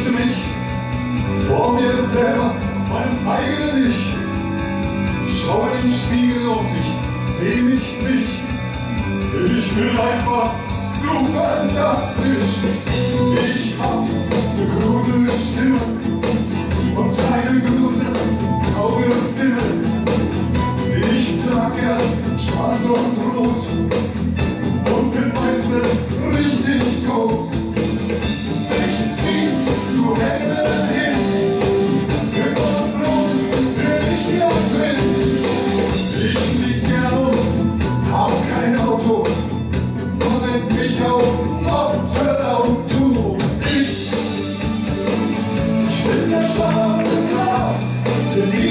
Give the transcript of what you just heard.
fürchte mich vor mir selber, meinem eigenen Ich. Schau in den Spiegel und ich seh mich nicht. Ich bin einfach zu fantastisch. Ich hab ne gruselige Stimme und eine grusel traurige Stimme. Ich trag gern schwarz und rot und bin meistens richtig tot. Ich zieh's zu Händen hin, Glück und Blut bin ich hier drin. Ich flieg gern und hab kein Auto, man nennt mich auch Nosferatu. Ich bin der schwarze Graf,